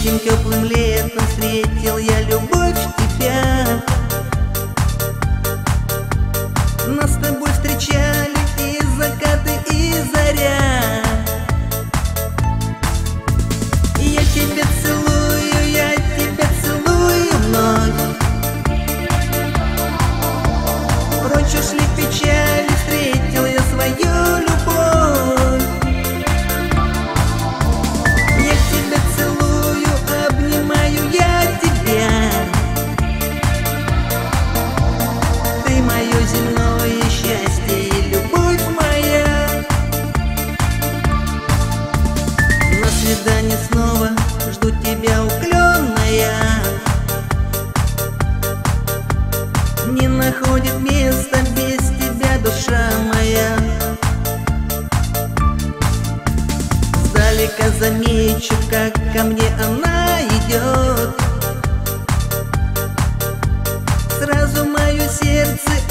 Этим теплым летом встретил я любовь тебя. Нас с тобой встречали и закаты, и заря. Я тебя целую вновь. Прочь ушли печали, встретил я свою любовь. Я тебя целую, обнимаю я тебя. Ты мое земное счастье и любовь моя. На свидание снова жду тебя, уклонная. Не находит места без тебя душа моя. Сдалека замечу, как ко мне она идет. Сразу мое сердце